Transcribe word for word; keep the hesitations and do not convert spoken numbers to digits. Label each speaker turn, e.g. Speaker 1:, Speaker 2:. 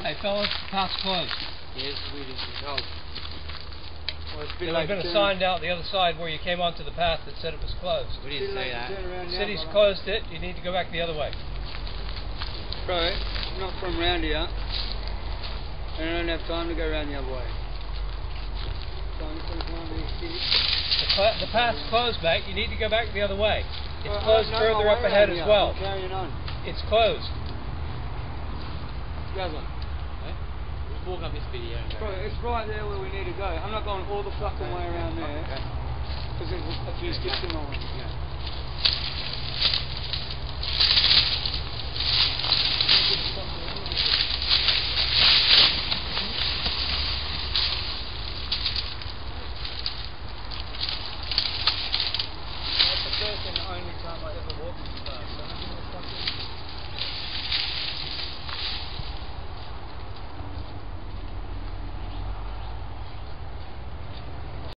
Speaker 1: Hey fellas, the path's closed.
Speaker 2: Yes, we did control. Well, it's a bit
Speaker 1: There
Speaker 2: like
Speaker 1: would have been a sign down the other side where you came onto the path that said it was closed.
Speaker 2: We didn't say that.
Speaker 1: The city's closed it, you need to go back the other way.
Speaker 3: Bro, I'm not from round here. And I don't have time to go around the other way. So I'm just going to climb these stairs.
Speaker 1: The, the path's closed, mate, you need to go back the other way. It's
Speaker 3: Well,
Speaker 1: closed
Speaker 3: I don't know
Speaker 1: further
Speaker 3: my
Speaker 1: up
Speaker 3: way
Speaker 1: ahead
Speaker 3: around
Speaker 1: as
Speaker 3: here.
Speaker 1: well.
Speaker 3: I'm carrying on.
Speaker 1: It's closed.
Speaker 3: Gaza.
Speaker 2: Eh? Just walk up this video and go.
Speaker 3: Bro, it's right there where we need to go. I'm not going all the fucking way around there. Because there's a few skips in my way.
Speaker 2: Yeah.
Speaker 3: That's the first and only time I ever walked this fast. So I'm gonna fucking